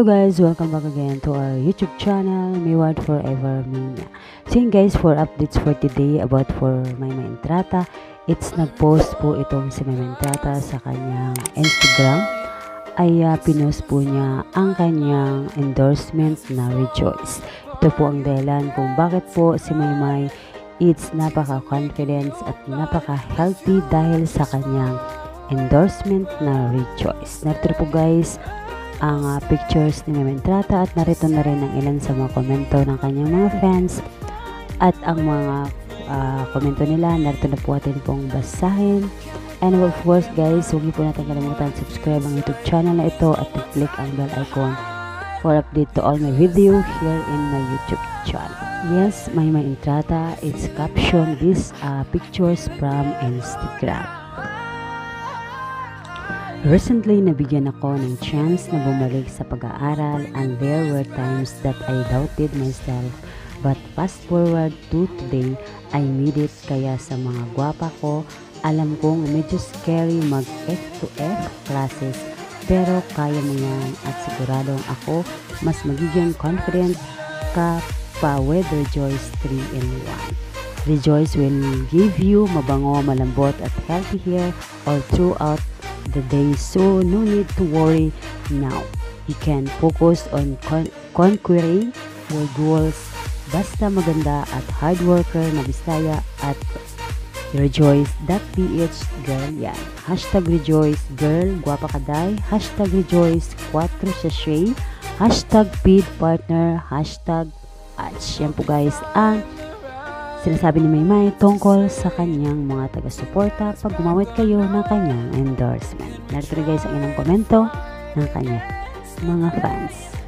Hello guys, welcome back again to our YouTube channel, Maymay Forever Maymay. So yun guys, for updates for today about for Maymay Entrata, it's nag-post po itong si Maymay Entrata sa kanyang Instagram. Ay pinost po niya ang kanyang endorsement na Rejoice. Ito po ang dahilan kung bakit po si Maymay it's napaka-confident at napaka-healthy dahil sa kanyang endorsement na Rejoice. Narito po guys ang pictures ni Maymay Entrata at narito na rin ang ilan sa mga komento ng kanyang mga fans at ang mga komento nila. Narito na po atin pong basahin. And of course guys, huwag niyo po natin kalimutan subscribe ang YouTube channel na ito at click ang bell icon for update to all my video here in my YouTube channel. Yes, Maymay Entrata, it's caption these pictures from Instagram. Recently, nabigyan ako ng chance na bumalik sa pag-aaral and there were times that I doubted myself. But fast forward to today, I made it. Kaya sa mga gwapa ko, alam kong medyo scary mag F2F classes. Pero kaya mo yan at siguradong ako mas magiging confident ka pa with Rejoice 3-in-1. Rejoice will give you mabango, malambot at healthy hair all throughout the day, so no need to worry now. You can focus on conquering your goals. Basta maganda at hard worker na Bisaya at Rejoice.ph girl yan. Hashtag Rejoice girl, guwapa kaday. Hashtag Rejoice 4 sachet. Hashtag feed partner. Hashtag yan po guys ang sinasabi ni Maymay tungkol sa kanyang mga taga-suporta pag gumamit kayo ng kanyang endorsement. Narito rin guys ang ilang komento ng kanyang mga fans.